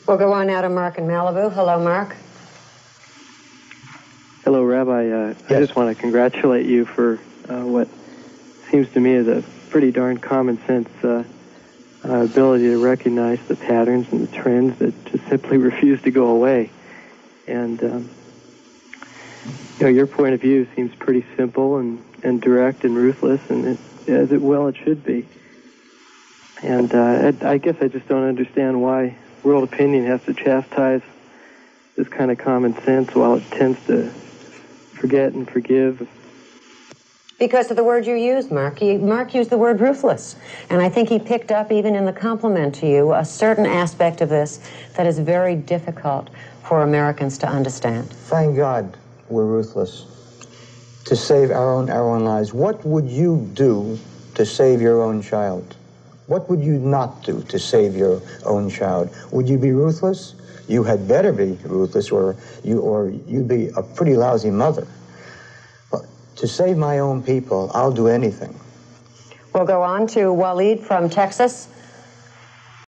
We'll go on now to Mark in Malibu. Hello, Mark. Hello, Rabbi. Yes. I just want to congratulate you for what seems to me is a pretty darn common sense ability to recognize the patterns and the trends that just simply refuse to go away. And your point of view seems pretty simple and direct and ruthless, and it should be. And I guess I just don't understand why world opinion has to chastise this kind of common sense while it tends to forget and forgive. Because of the word you used, Mark. Mark used the word ruthless. And I think he picked up, even in the compliment to you, a certain aspect of this that is very difficult for Americans to understand. Thank God we're ruthless to save our own lives. What would you do to save your own child? What would you not do to save your own child? Would you be ruthless? You had better be ruthless, or you'd be a pretty lousy mother. But to save my own people, I'll do anything. We'll go on to Waleed from Texas.